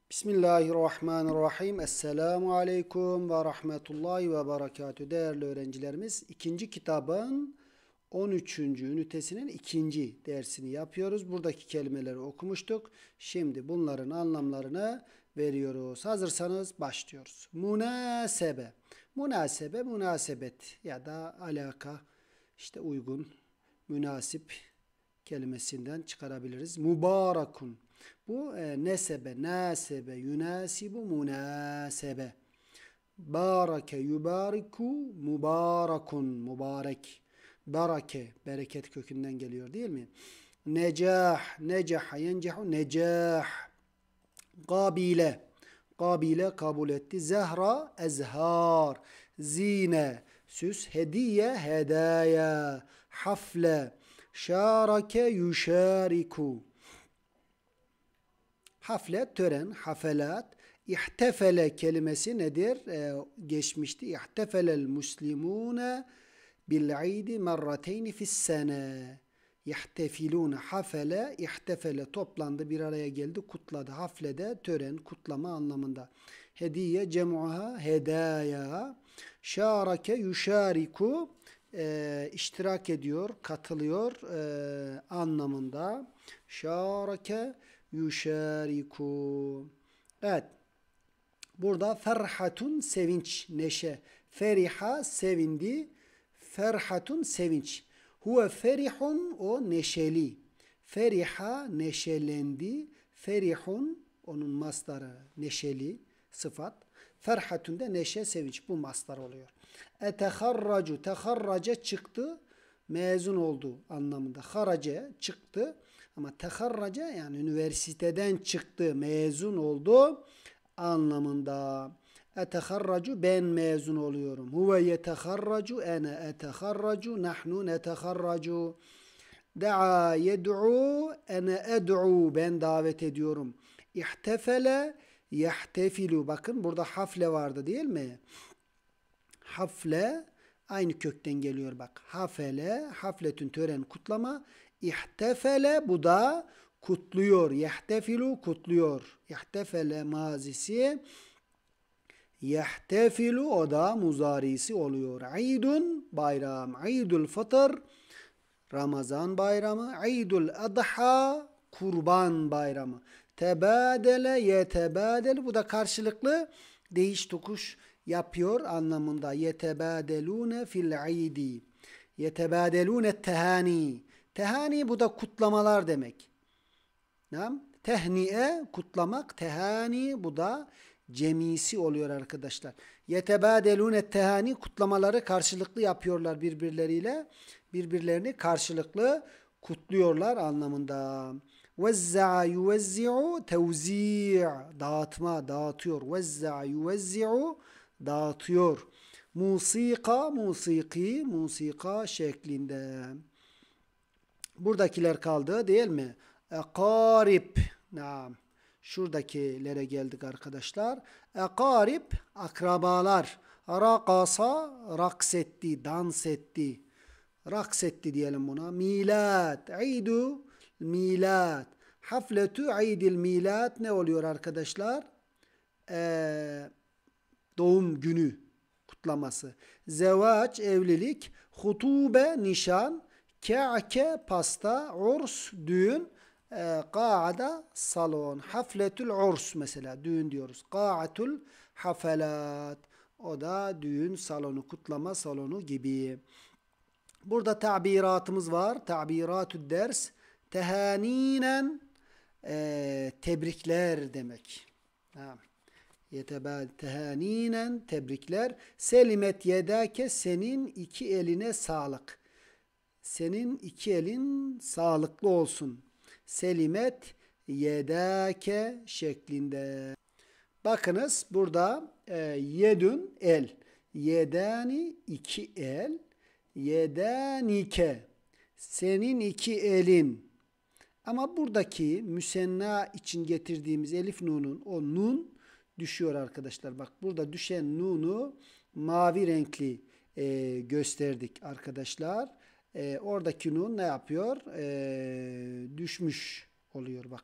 Bismillahirrahmanirrahim. Esselamu aleyküm ve rahmetullahi ve berekatü. Değerli öğrencilerimiz, ikinci kitabın 13. ünitesinin ikinci dersini yapıyoruz. Buradaki kelimeleri okumuştuk. Şimdi bunların anlamlarını veriyoruz. Hazırsanız başlıyoruz. Münasebe. Münasebe, münasebet ya da alaka, işte uygun, münasip kelimesinden çıkarabiliriz. Mübarekun. Bu nesebe, nasebe, yunasibu, münasebe. Barake, yubariku, mübarekun, mübarek. Barake, bereket kökünden geliyor değil mi? Necah, necaha, yencehu, necah. Kabile, kabile kabul etti. Zehra, ezhar. Zine, süs. Hediye, hedaya. Hafle, şarake, yuşariku. Hafle, tören, hafelat. İhtefele kelimesi nedir? Geçmişti. İhtefelel muslimune bil'idi merrateyni fissene. Yahtefilune hafele, ihtefele toplandı, bir araya geldi, kutladı. Haflede tören, kutlama anlamında. Hediye, cem'uha, hedaya. Şarake, yuşariku, iştirak ediyor, katılıyor anlamında. Şarake, yuşariku. Evet. Burada ferhatun sevinç, neşe. Feriha sevindi. Ferhatun sevinç. Huve ferihun o neşeli. Feriha neşelendi. Ferihun onun mastarı neşeli sıfat. Ferhatun da neşe sevinç. Bu mastar oluyor. Eteharracu. Teharraca çıktı. Mezun oldu anlamında. Harace çıktı. Ama teharraca yani üniversiteden çıktı. Mezun oldu anlamında. Eteharracu ben mezun oluyorum. Huve yeteharracu ene eteharracu nahnu neteharracu. Da'a yed'u ene ed'u ben davet ediyorum. İhtefele yehtefilu. Bakın burada hafle vardı değil mi? Hafle aynı kökten geliyor bak. Hafele, hafletün tören kutlama. İhtefele bu da kutluyor. Yehtefilu kutluyor. İhtefele mazisi. Yehtefilu o da muzarisi oluyor. İdun bayram. İdul fıtır Ramazan bayramı. İdul adha kurban bayramı. Tebadele yetebadel bu da karşılıklı değiş tokuş yapıyor anlamında. Yetebadelune fil idi. Yetebadelune tehani. Tehani bu da kutlamalar demek. Tamam? Tehniye kutlamak, tehani bu da cemisi oluyor arkadaşlar. Yetebadelune tehani kutlamaları karşılıklı yapıyorlar birbirleriyle. Birbirlerini karşılıklı kutluyorlar anlamında. Vezza'a yuvezzi'u tevzi' dağıtma, dağıtıyor. Vezza'a yuvezzi'u dağıtıyor. Musika, musiki, musika şeklinde. Buradakiler kaldı değil mi? Ekarib. Naam. Şuradakilere geldik arkadaşlar. Ekarib, akrabalar. Rakasa, raks etti, dans etti. Raks etti diyelim buna. Milad, idu, milad. Hafletu idil milad ne oluyor arkadaşlar? Doğum günü kutlaması. Zevaç, evlilik. Hutube, nişan. Ke'ke, pasta. Urs, düğün. Qa'ada, salon. Hafletül urs mesela. Düğün diyoruz. Qa'atul hafelat. O da düğün salonu, kutlama salonu gibi. Burada tabiratımız var. Tabiratü ders. Tehaninen tebrikler demek. Tamam. Tehaninen tebrikler. Selimet yedake senin iki eline sağlık. Senin iki elin sağlıklı olsun. Selimet yedake şeklinde. Bakınız burada yedün el. Yedani iki el. Yedanike senin iki elin. Ama buradaki müsenna için getirdiğimiz elif nunun o nun düşüyor arkadaşlar. Bak burada düşen nunu mavi renkli gösterdik arkadaşlar. Oradaki nun ne yapıyor? Düşmüş oluyor bak.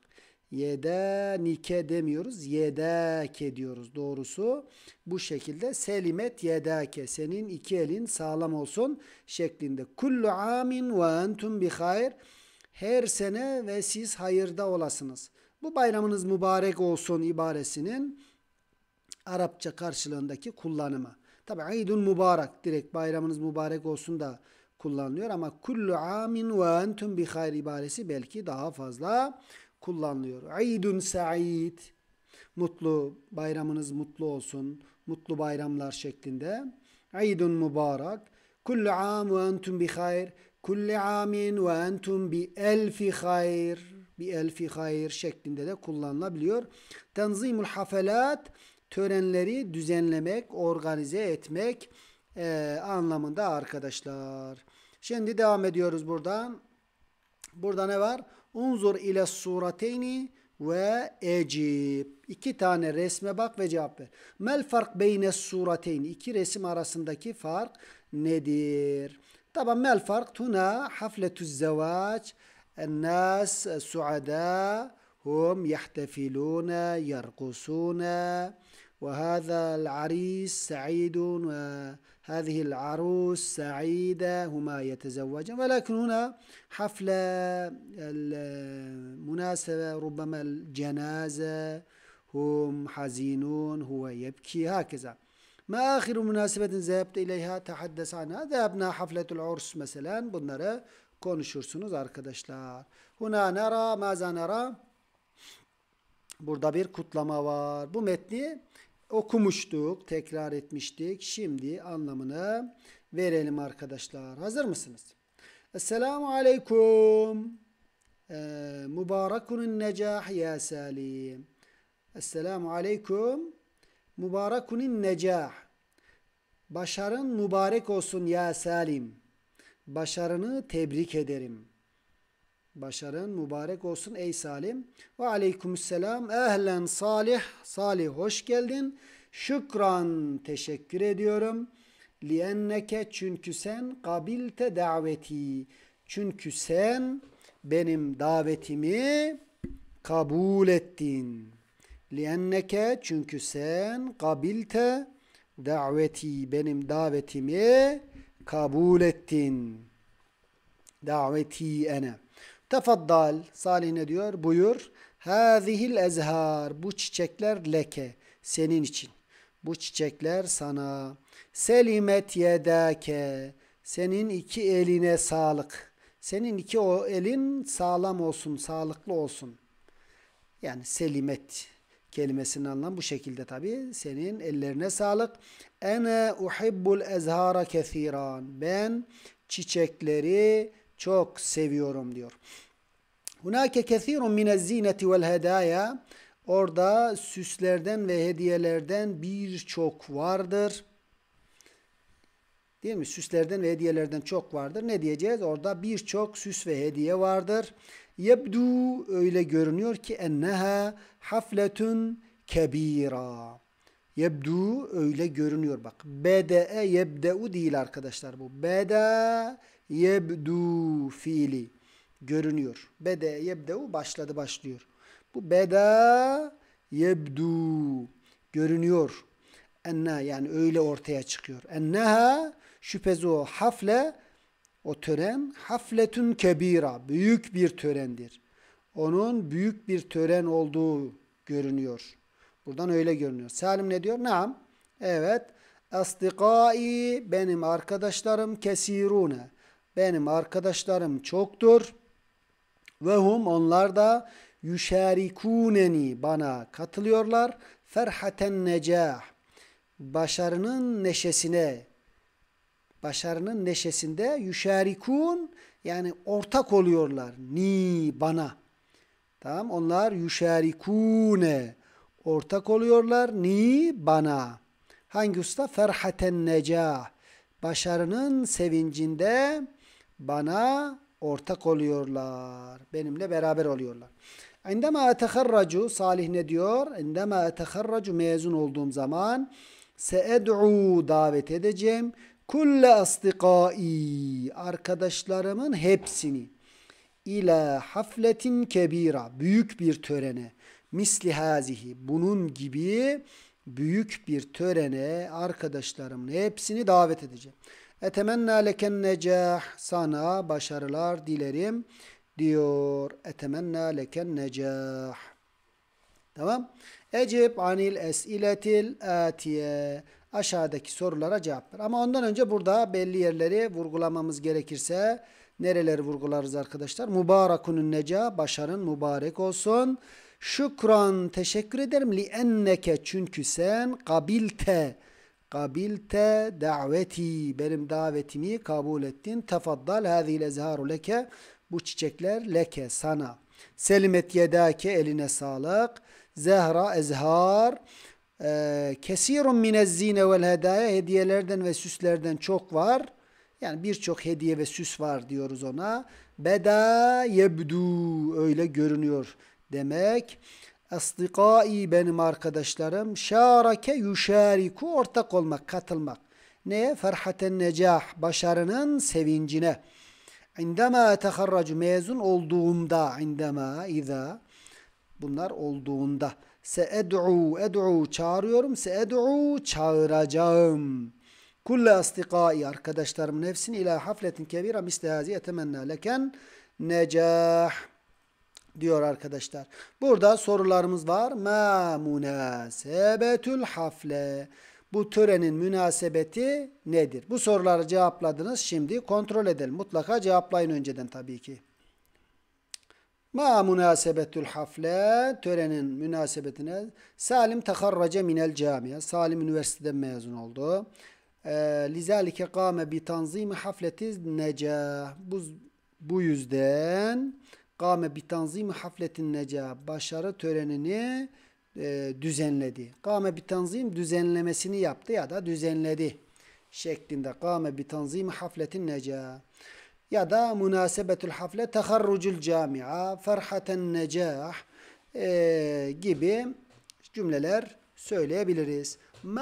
Yedanike demiyoruz. Yedake diyoruz doğrusu. Bu şekilde selimet yedake. Senin iki elin sağlam olsun şeklinde. Kullu amin ve entum bi hayr. Her sene ve siz hayırda olasınız. Bu bayramınız mübarek olsun ibaresinin Arapça karşılığındaki kullanımı. Tabi İdun mübarek direkt bayramınız mübarek olsun da kullanılıyor ama kullu amin ve entum bi hayr ibaresi belki daha fazla kullanılıyor. İdun sa'id, mutlu bayramınız mutlu olsun, mutlu bayramlar şeklinde. İdun mübarek. Kullu am ve entum bi hayr. Kulli amin ve entum bi elfi hayr. Bi elfi hayr şeklinde de kullanılabiliyor. Tenzimul hafelat, törenleri düzenlemek, organize etmek anlamında arkadaşlar. Şimdi devam ediyoruz buradan. Burada ne var? Unzur ile surateyni ve ecib. İki tane resme bak ve cevap ver. Mel fark beyne surateyni. İki resim arasındaki fark nedir? Taban mel fark huna hafletüz zevaç. الناس السعداء هم يحتفلون يرقصون وهذا العريس سعيد وهذه العروس سعيدة هما يتزوجان ولكن هنا حفلة المناسبة ربما الجنازة هم حزينون هو يبكي هكذا ما آخر مناسبة ذهبت إليها تحدث عنها ذهبنا حفلة العرس مثلا bunları konuşursunuz arkadaşlar. Huna nara maza nara. Burada bir kutlama var. Bu metni okumuştuk, tekrar etmiştik. Şimdi anlamını verelim arkadaşlar. Hazır mısınız? Esselamu aleyküm. Mübarekunun necah ya Salim. Esselamu aleyküm. Mübarekunun necah. Başarın mübarek olsun ya Salim. Başarını tebrik ederim. Başarın mübarek olsun ey Salim. Ve aleykümselam. Ehlen Salih. Salih hoş geldin. Şükran teşekkür ediyorum. Lienneke çünkü sen kabilte daveti. Çünkü sen benim davetimi kabul ettin. Lienneke çünkü sen kabilte daveti benim davetimi kabul ettin. Daveti ene. Tefaddal. Salih ne diyor? Buyur. Hâzihil ezhar. Bu çiçekler leke. Senin için. Bu çiçekler sana. Selimet yedâke. Senin iki eline sağlık. Senin iki o elin sağlam olsun, sağlıklı olsun. Yani selimet kelimesinin anlamı bu şekilde tabi. Senin ellerine sağlık. Ene uhibbul ezhara kethiran. Ben çiçekleri çok seviyorum diyor. Hunake kethirun minez zineti vel hedaya. Orada süslerden ve hediyelerden birçok vardır. Değil mi? Süslerden ve hediyelerden çok vardır. Ne diyeceğiz? Orada birçok süs ve hediye vardır. Yebdu öyle görünüyor ki enneha hafletun kebira. Yebdu öyle görünüyor. Bak. Bede'e yebde'u değil arkadaşlar bu. Beda yebdu fiili. Görünüyor. Bede yebde'u başladı başlıyor. Bu beda yebdu. Görünüyor. Enna yani öyle ortaya çıkıyor. Enneha şüphesiz o hafle o tören hafletun kebira. Büyük bir törendir. Onun büyük bir tören olduğu görünüyor. Buradan öyle görünüyor. Salim ne diyor? Naam. Evet. Asdikai benim arkadaşlarım kesirune. Benim arkadaşlarım çoktur. Ve hum onlar da yüşarikuneni bana katılıyorlar. Ferhaten necah. Başarının neşesine. Başarının neşesinde yüşarikun yani ortak oluyorlar. Ni bana. Tamam onlar yüşarikune ortak oluyorlar ni bana. Hangi usta? Ferhaten necah. Başarının sevincinde bana ortak oluyorlar. Benimle beraber oluyorlar. İndema eteharracu Salih ne diyor? İndema eteharracu mezun olduğum zaman seed'u davet edeceğim. Kulle asdikai arkadaşlarımın hepsini ila hafletin kebira, büyük bir törene, misli hazihi, bunun gibi büyük bir törene arkadaşlarımın hepsini davet edeceğim. Etemenna leken necah, sana başarılar dilerim diyor. Etemenna leken necah. Tamam. Ecib anil esiletil atiye. Aşağıdaki sorulara cevap ver. Ama ondan önce burada belli yerleri vurgulamamız gerekirse nereleri vurgularız arkadaşlar? Mübarekunun neca, başarın mübarek olsun. Şükran, teşekkür ederim. Li enneke, çünkü sen kabilte daveti, benim davetimi kabul ettin. Tefaddal hâzîl ezhâru leke, bu çiçekler leke, sana. Selimet yedâke, eline sağlık. Zehra, ezhar. Kesirun minezzine vel hedaya, hediyelerden ve süslerden çok var. Yani birçok hediye ve süs var diyoruz ona. Beda yebdu, öyle görünüyor demek. Asdikai, benim arkadaşlarım. Şarake yuşariku, ortak olmak, katılmak. Neye? Ferhaten necah, başarının sevincine. İndema teharracu, mezun olduğunda. İndema, iza, bunlar olduğunda. Ed'u, çağırıyorum. Ed'u, çağıracağım. Kulle asdikai, arkadaşlarımın hepsini ila hafletin kebira misli hazi etemenna leken necah diyor arkadaşlar. Burada sorularımız var. Ma münasebetül hafle. Bu törenin münasebeti nedir? Bu soruları cevapladınız. Şimdi kontrol edelim. Mutlaka cevaplayın önceden tabii ki. Ma münasebetül hafle, törenin münasebetine. Salim teharrace minel camiye. Salim üniversiteden mezun oldu. Lizalike kâme bi tanzimi hafleti necah. Bu yüzden kâme bi tanzimi hafletin necah, başarı törenini düzenledi. Kâme bi tanzim, düzenlemesini yaptı ya da düzenledi şeklinde. Kâme bi tanzimi hafletin necah. Ya da münasebetül hafle teharrucul camia, ferhaten necah gibi cümleler söyleyebiliriz.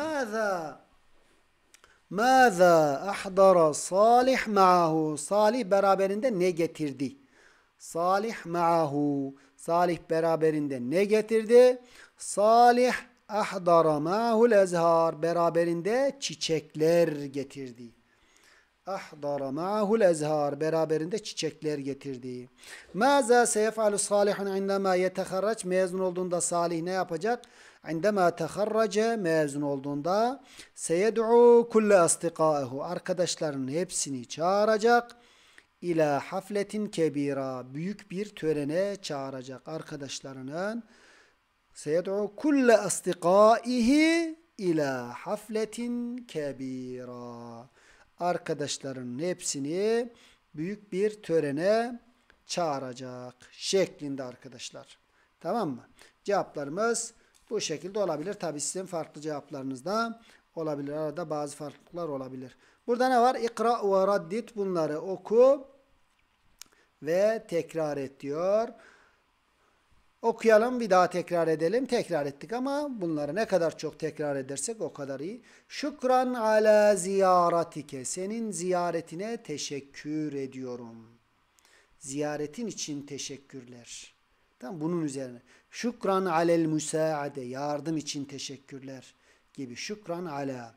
Mâzâ ahdara Salih ma'ahu. Salih beraberinde ne getirdi? Salih ma'ahu. Salih beraberinde ne getirdi? Salih ahdara ma'ahul ezhar. Beraberinde çiçekler getirdi. Ahdara ma'ahul ezhar. Beraberinde çiçekler getirdi. Mâzâ seyef'alu salihun indemâ yeteharrac. Mezun olduğunda Salih ne yapacak? İndemâ teharrace, mezun olduğunda seyed'u kulle astikâehu, arkadaşlarının hepsini çağıracak. İlâ hafletin kebira, büyük bir törene çağıracak arkadaşlarının. Seyed'u kulle astikâihi ilâ hafletin kebira, arkadaşlarının hepsini büyük bir törene çağıracak şeklinde arkadaşlar. Tamam mı? Cevaplarımız bu şekilde olabilir. Tabi sizin farklı cevaplarınız da olabilir. Arada bazı farklılıklar olabilir. Burada ne var? İkra ve raddit. Bunları oku ve tekrar et diyor. Okuyalım, bir daha tekrar edelim. Tekrar ettik ama bunları ne kadar çok tekrar edersek o kadar iyi. Şükran ala ziyaretike. Senin ziyaretine teşekkür ediyorum. Ziyaretin için teşekkürler. Tamam, bunun üzerine. Şükran alel müsaade, yardım için teşekkürler gibi. Şükran ala.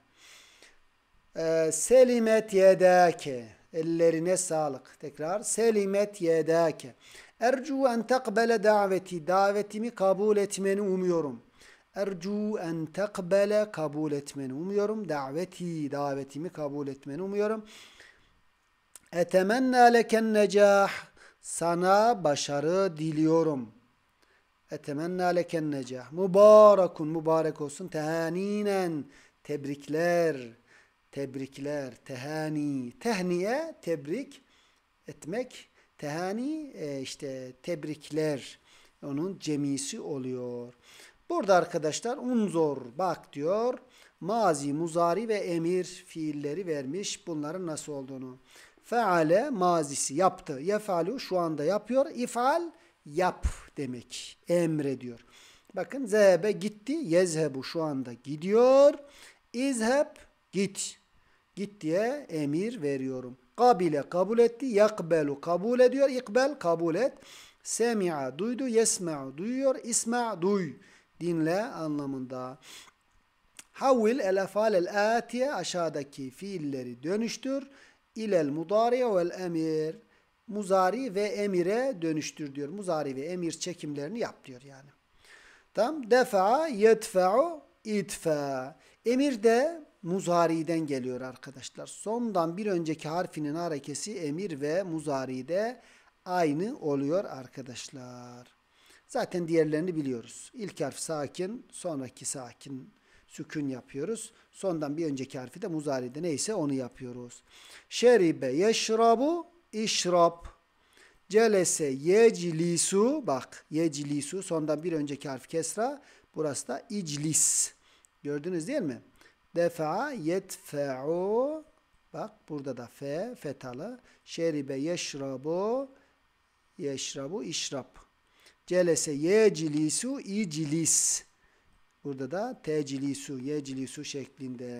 Selimet yedake, ellerine sağlık. Tekrar. Selimet yedake. Ercu en tekbele daveti, davetimi kabul etmeni umuyorum. Ercu en tekbele, kabul etmeni umuyorum. Daveti, davetimi kabul etmeni umuyorum. Etemenna leken necah, sana başarı diliyorum. Etemenna leken necah. Mübarekun, mübarek olsun. Tehaninen, tebrikler. Tebrikler, tehani. Tehniye, tebrik etmek. Tehani, işte tebrikler. Onun cemisi oluyor. Burada arkadaşlar unzor, bak diyor. Mazi, muzari ve emir fiilleri vermiş. Bunların nasıl olduğunu. Feale, mazisi, yaptı. Yefalu, şu anda yapıyor. İfal, yap demek. Emrediyor. Bakın zehebe, gitti. Yezhebu, şu anda gidiyor. İzheb, git. Git diye emir veriyorum. Kabile kabul etti. Yakbelu kabul ediyor. İkbel kabul et. Semi'a duydu. Yesma'u duyuyor. İsma' duy. Dinle anlamında. Havvil el efal el atiye aşağıdaki fiilleri dönüştür. İlel mudariye vel emir. Muzari ve emire dönüştür diyor. Muzari ve emir çekimlerini yap diyor yani. Tamam. Defa'a yedfa'u idfa. Emir de muzari'den geliyor arkadaşlar. Sondan bir önceki harfinin harekesi emir ve muzari'de aynı oluyor arkadaşlar. Zaten diğerlerini biliyoruz. İlk harf sakin, sonraki sakin, sükun yapıyoruz. Sondan bir önceki harfi de muzari'de neyse onu yapıyoruz. Şeribe yeşrabu işrab. Celese yeclisu, bak yeclisu sondan bir önceki harf kesra, burası da iclis. Gördünüz değil mi? Defa yedfe'u, bak burada da fe fetalı. Şeribe yeşrabu, yeşrabu işrab. Celese yeclisu iclis. Burada da teclisu yeclisu şeklinde.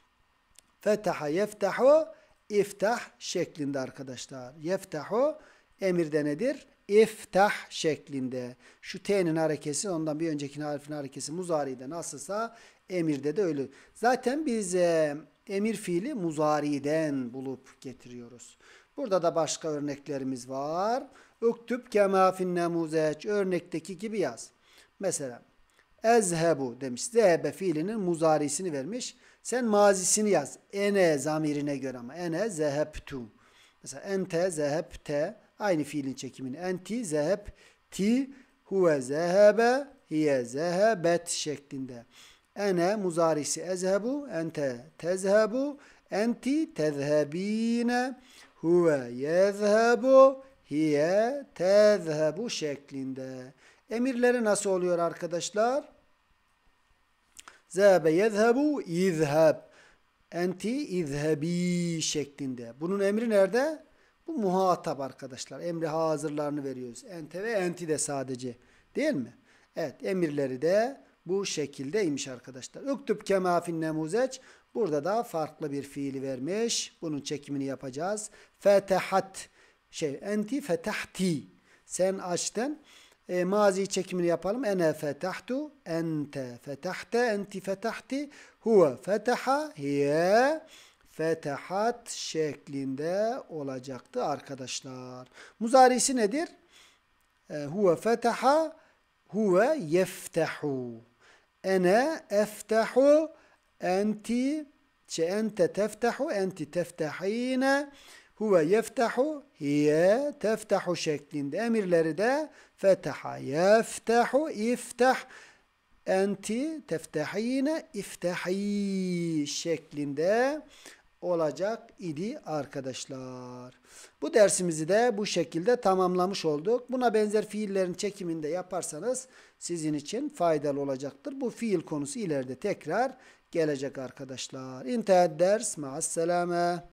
Fetaha yeftahu iftah şeklinde arkadaşlar. Yeftahu emirde nedir? İftah şeklinde. Şu t'nin harekesi ondan bir önceki harfin harekesi muzari'de nasılsa emirde de öyle. Zaten biz emir fiili muzari'den bulup getiriyoruz. Burada da başka örneklerimiz var. Uktüb kema fin nemuzeç. Örnekteki gibi yaz. Mesela ezhebu demiş. Zehebe fiilinin muzarisini vermiş. Sen mazisini yaz. Ene zamirine göre ama. Ene zehebtu. Mesela ente zehebte. Aynı fiilin çekimini. Enti zehebti. Huve zehebe. Hiye zehebet şeklinde. Ene muzarisi ezhebu. Ente tezhebu. Enti tezhebine. Huve yezhebu. Hiye tezhebu şeklinde. Emirleri nasıl oluyor arkadaşlar? Zehebe yezhebu izheb. Enti izhebi şeklinde. Bunun emri nerede? Bu muhatap arkadaşlar. Emri hazırlarını veriyoruz. Ente ve enti de sadece. Değil mi? Evet, emirleri de bu şekildeymiş arkadaşlar. Üktüb kema fin nemuzeç. Burada da farklı bir fiili vermiş. Bunun çekimini yapacağız. Fetehat. Enti fetahti. Sen açtın. Mazi çekimini yapalım. Ene fetahtu. Ente fetahte. Enti fetahti. Huve fetaha. Hiye fetahat şeklinde olacaktı arkadaşlar. Muzarisi nedir? Huve fetaha. Huve yeftahu. Ene eftahu. Enti ente teftahu. Enti teftahine. Huve yeftahu. Hiye teftahu şeklinde. Emirleri de fetaha yeftahu. İftah. Enti teftahine. İftahi şeklinde olacak idi arkadaşlar. Bu dersimizi de bu şekilde tamamlamış olduk. Buna benzer fiillerin çekiminde yaparsanız sizin için faydalı olacaktır. Bu fiil konusu ileride tekrar gelecek arkadaşlar. İntihad ders. Ma'asselame.